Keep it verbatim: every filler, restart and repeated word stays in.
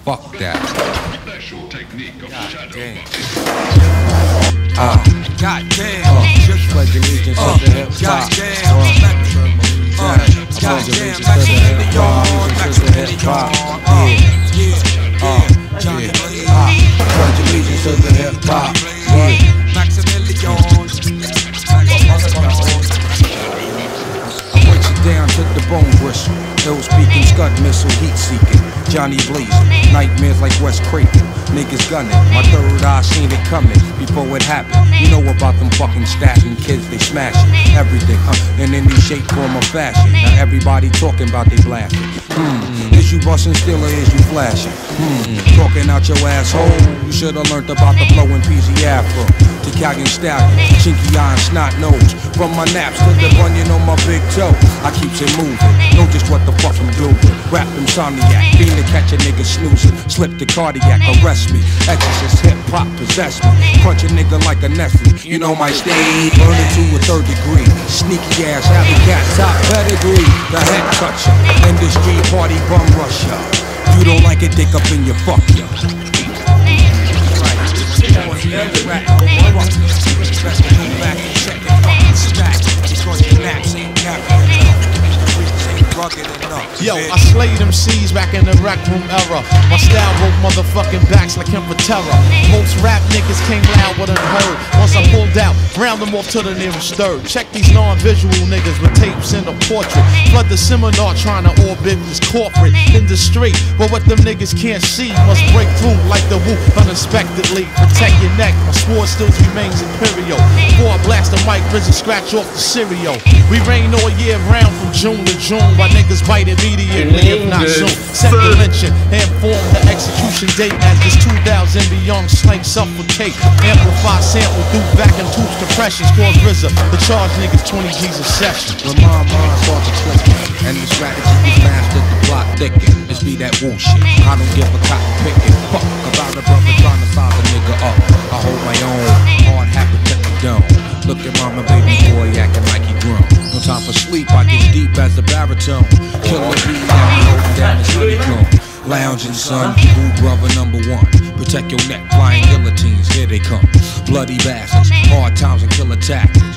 Fuck that. Special technique of God damn. Uh, God damn. uh, just pledge allegiance to the hip hop. God damn. Uh, God pledge damn. allegiance to the hip hop. Allegiance to the hip hop. Yeah. Uh, yeah. Uh, pledge allegiance to the hip hop. Yeah. Maximilian. I break it down to the bone bristle. Ill speaking, scud missile, heat seeking. Johnny blazing, nightmares like West Craven. Niggas gunning, my third eye seen it coming before it happened. You know about them fucking statin kids, they smashing everything, uh, in any shape, form, or fashion. Now everybody talking about they blasting. Hmm, is you busting still or is you flashing? Hmm, talking out your asshole. You should've learned about the flowing P Z Afro. Italian stallion, chinky eye and snot nose. From my naps to the bunion on my big toe, I keeps it moving. Know just what the fuck I'm doing. Rap insomniac, being to catch a nigga snoozing. Slip the cardiac, arrest me. Exorcist hip hop possess me. Crunch a nigga like a Nestle. You know my stage, burn it to a third degree. Sneaky ass, happy cat, top pedigree. The head toucher, industry party bum rusher. You don't like it, dick up in your fuck ya. Yo, I slayed them C's back in the rec room era. My style broke motherfucking backs like him for terror. Most rap niggas came loud with unheard. Once I pulled out, round them off to the nearest third. Check these non-visual niggas with tapes in a portrait. Flood the seminar trying to orbit this corporate industry. But what them niggas can't see must break through like the whoop unexpectedly. Protect your neck, my sword still remains imperial. Before I blast the mic, Rizzy scratch off the cereal. We rain all year round from June to June. Why niggas bite immediately, if not soon. Set the lynching and form the execution date as this two thousand beyond slang suffocate. Amplify sample through back and tubes compressions. Cause R Z A, the charge niggas twenty G's a session. When my mind starts to clicking and the strategy is mastered, the plot thicken. It's be that woo shit. I don't give a cotton picking. Fuck about a brother trying to size a nigga up. I hold my own, hard hat protect the dome. Look at mama, baby boy acting like he grown. No time for sleep, I get deep as the baritone. Killer beat and we hold down the sunny cone. Lounging son, rude brother number one. Protect your neck, flying guillotines, here they come. Bloody bastards, hard times and kill attack.